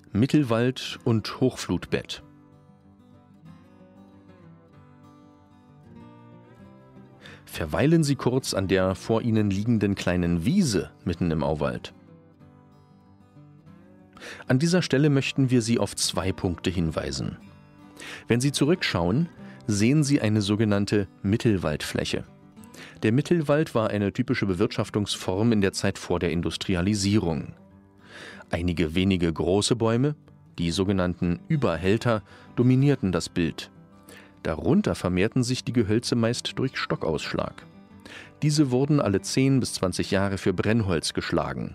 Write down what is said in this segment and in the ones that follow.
Mittelwald und Hochflutbett. Verweilen Sie kurz an der vor Ihnen liegenden kleinen Wiese mitten im Auwald. An dieser Stelle möchten wir Sie auf 2 Punkte hinweisen. Wenn Sie zurückschauen, sehen Sie eine sogenannte Mittelwaldfläche. Der Mittelwald war eine typische Bewirtschaftungsform in der Zeit vor der Industrialisierung. Einige wenige große Bäume, die sogenannten Überhälter, dominierten das Bild. Darunter vermehrten sich die Gehölze meist durch Stockausschlag. Diese wurden alle 10 bis 20 Jahre für Brennholz geschlagen.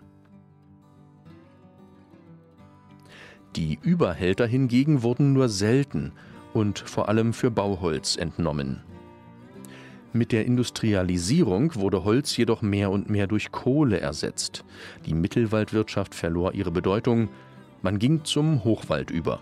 Die Überhälter hingegen wurden nur selten und vor allem für Bauholz entnommen. Mit der Industrialisierung wurde Holz jedoch mehr und mehr durch Kohle ersetzt. Die Mittelwaldwirtschaft verlor ihre Bedeutung, man ging zum Hochwald über.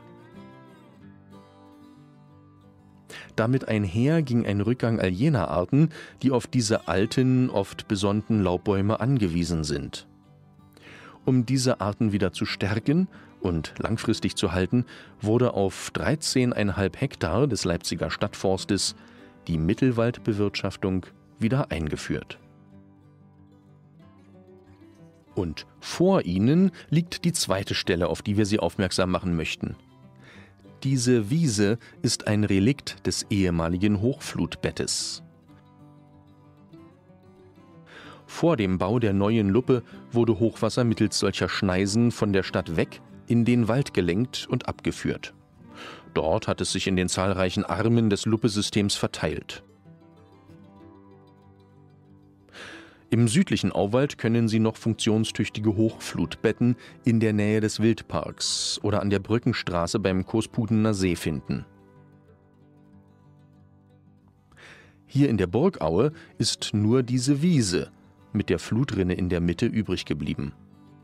Damit einher ging ein Rückgang all jener Arten, die auf diese alten, oft besonnten Laubbäume angewiesen sind. Um diese Arten wieder zu stärken und langfristig zu halten, wurde auf 13,5 Hektar des Leipziger Stadtforstes die Mittelwaldbewirtschaftung wieder eingeführt. Und vor Ihnen liegt die zweite Stelle, auf die wir Sie aufmerksam machen möchten. Diese Wiese ist ein Relikt des ehemaligen Hochflutbettes. Vor dem Bau der neuen Luppe wurde Hochwasser mittels solcher Schneisen von der Stadt weg in den Wald gelenkt und abgeführt. Dort hat es sich in den zahlreichen Armen des Luppesystems verteilt. Im südlichen Auwald können Sie noch funktionstüchtige Hochflutbetten in der Nähe des Wildparks oder an der Brückenstraße beim Coespudener See finden. Hier in der Burgaue ist nur diese Wiese mit der Flutrinne in der Mitte übrig geblieben.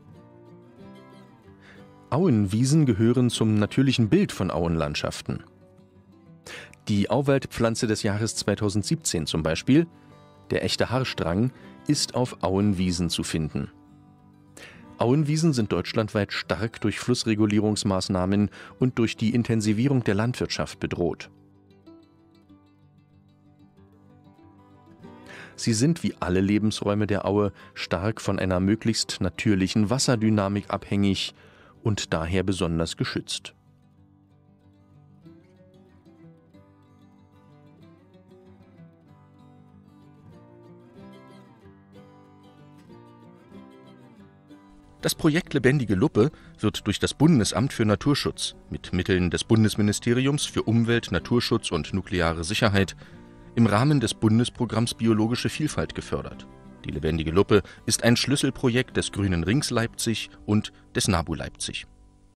Auenwiesen gehören zum natürlichen Bild von Auenlandschaften. Die Auwaldpflanze des Jahres 2017 zum Beispiel, der echte Haarstrang, ist auf Auenwiesen zu finden. Auenwiesen sind deutschlandweit stark durch Flussregulierungsmaßnahmen und durch die Intensivierung der Landwirtschaft bedroht. Sie sind wie alle Lebensräume der Aue stark von einer möglichst natürlichen Wasserdynamik abhängig und daher besonders geschützt. Das Projekt Lebendige Luppe wird durch das Bundesamt für Naturschutz mit Mitteln des Bundesministeriums für Umwelt, Naturschutz und nukleare Sicherheit im Rahmen des Bundesprogramms Biologische Vielfalt gefördert. Die Lebendige Luppe ist ein Schlüsselprojekt des Grünen Rings Leipzig und des NABU Leipzig.